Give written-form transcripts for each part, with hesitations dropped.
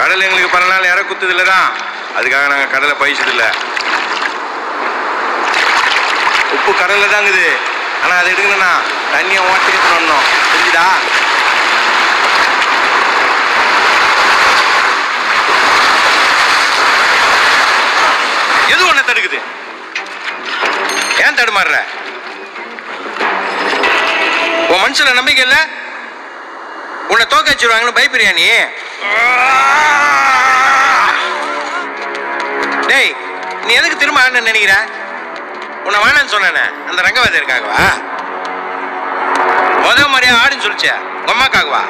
கடல் எங்களுக்கு பல நாள் இற குத்துது இல்லதான், அதுக்காக நாங்க கடலை பயிச்சது இல்ல. உப்பு கடல்ல தாங்குது, ஆனா அதை எடுக்கணும்னா தண்ணியை ஓட்டிட்டு வரணும், புரிஞ்சுதா? எது ஒண்ணு தடுக்குது? ஏன் தடுமாறுற? உன் மனுஷன நம்பிக்கை இல்ல? உன்னை தோக்க வச்சிருவாங்கன்னு பயப்படுறியா நீ? டேய், நீ எதுக்கு திரும்ப ஆடணும்னு நினைக்கிற? உன்னை வேணான்னு சொன்னானே அந்த ரங்கவாதி இருக்காகவா? முதல் மாதிரியா ஆடுன்னு சொல்லிச்சே அம்மாக்காகவா?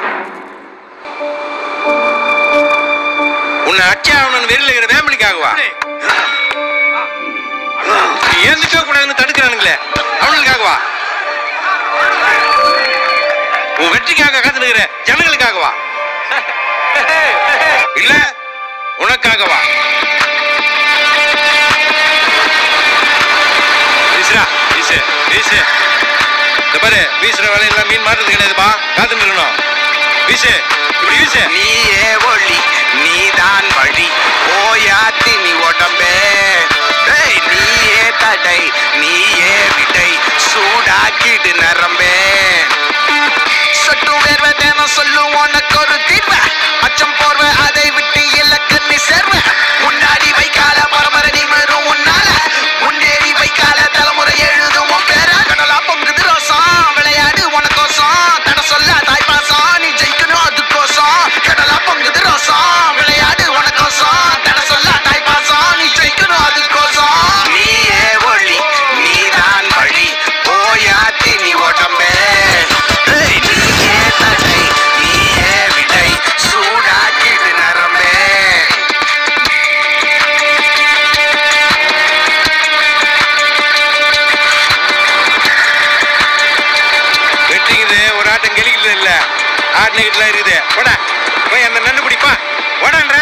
உன்னை அச்சா அவனு வெறியில் இருக்கிற ஃபேமிலிக்காகவா? ஏந்துக்க கூடாதுன்னு தடுக்கிறானுங்களே அவனுக்காகவா? உன் வெற்றிக்காக காத்துக்கிற ஜனங்களுக்காகவா? இல்ல உனக்காகவா? வீசுறா, வீசு வீசு. இந்த பாரு, வீசுற வேலையெல்லாம் மீன் மாட்டுறது கிடையாதுப்பா, காத்துட்டு இருக்கணும். வீசு, இப்படி வீசு. நீயே ஒளி நீதான் வழி ஓயாத்தி நீ உடம்பே, நீயே தடை நீயே விடை சூடாக்கிடு நரம்பே. சொட்டு வேர்வை தினம் சொல்லும் உனக்கு ஒரு தீர்வ, அச்சம் போர்வ அதை விட்டு இலக்கு நீ சேர்வ. முன்னாடி வைக்கால பரம்பரை நீ வரும் உன்னால, முன்னேறி வைக்கால தலைமுறை எழுதும் உன் பேர. கடலா பொங்குது ரோசம் விளையாடு உனக்கோசம், தட சொல்ல தாய்ப்பாசம் நீ ஜெயிக்கணும் அதுக்கோசம். கடலா பொங்குது ரோசம் விளையாடு உனக்கோசம், தட சொல்ல தாய்ப்பாசம் நீ ஜெயிக்கணும் அதுக்கோசம். நீயே ஒளி நீதான் வழி ஓயாத்தி நீ உடம்பே, நீயே தடை நீயே விடை சூடாக்கிடு நரம்பே. வெட்டிக்குது ஒரு ஆட்டம் கெளிக்குது இல்ல, ஆட்டினகிட்டுலாம் இருக்குது. போடா போய் அந்த நண்டு பிடிப்பா, ஓடான்ற.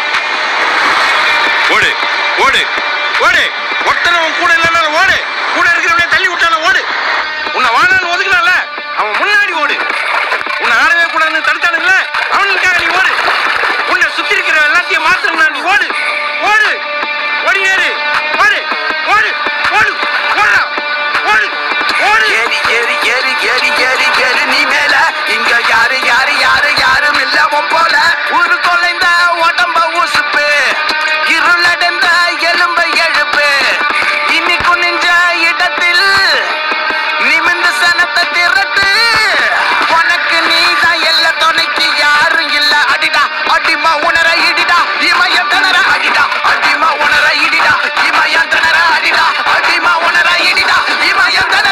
ஓடு ஓடு ஓடு, ஒருத்தனை உன் கூட இல்லைன்னா ஓடு, கூட இருக்கிறவனே தள்ளி விட்டான ஓடு. உன்னை வாழான்னு ஒதுக்கலாம்ல, அவன் முன்னாடி ஓடு. உன்னை ஆடவே கூடாதுன்னு தடுத்தானுங்கள, அவனுக்காக நீ ஓடு. உன்னை சுத்தி இருக்கிற எல்லாத்தையும் மாத்திரம்னா நீ ஓடு ஓடு ஓடி ஏறு, ஓடு ஓடு ஓடு ஓடா ஓடு ஓடு. ஏறி ஏறி ஏறி ஏறி ஏறி ஏறி நீ மேல, இங்க யாரு யாரு யாரு யாரும் இல்ல உன் போல. ஒரு தொலைந்த உடம்ப உசுப்பு, இருளடைந்த எலும்பை எழுப்பு. இனி குனிஞ்ச இடத்தில் நிமிர்ந்த சனத்தை திரட்டு. உனக்கு நீதான் எல்லா துணைக்கு யாரும் இல்ல. அடிடா அடிமா உணர இடிடா இமயம் தணர, அடிடா அடிமா உணர இடிடா இமயம் தணர, அடிடா அடிமா உணர இடிடா இமயம் தணர.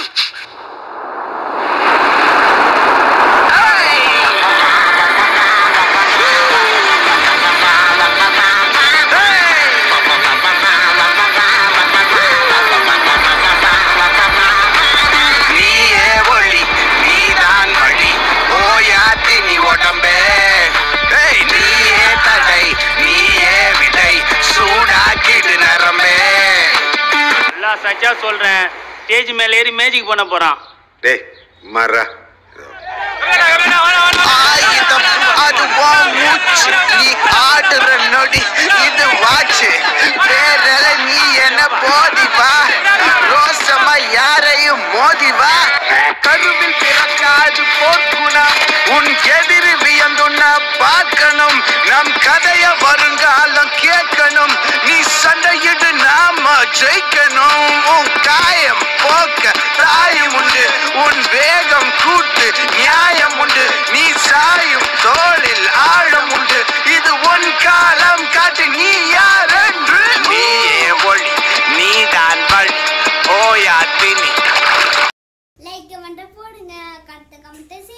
நீயே ஒளி நீதான் வழி ஓயாத்தி நீ உடம்பே, நீயே தடை நீயே விடை சூடாக்கிடு நரம்பே. எல்லாம் சச்சா சொல்றேன், ஸ்டேஜ் மேல ஏறி மேஜிக் பண்ண போறான். டேய் மாறா. ஆயுதம் அது மூச்சு, நீ ஆடுற நொடி இது வாச்சு. வேற நீ என்ன போதிவா, ரோசமா யாரையும் மோதிவா. கருவில் பிறக்காது போக்குணம், உன் எதிரி வியந்துண்ண பார்க்கணும். நம் கதைய வருங்காலம் கேட்கணும், நீ சண்டையிடு நாம ஜெயிக்கணும். உன் காயம் போக்க பிராயம் உண்டு, உன் வேகம் கூட்டு நியாயம் உண்டு. நீ சாயும் தோளில் ஆழம் உண்டு, இது உன் காலம் காட்டு நீ யாரென்று. நீயே ஒளி நீதான் வழி ஓயாத்தி நீ. லைக் கமெண்ட் போடுங்க, கருத்து கமெண்ட்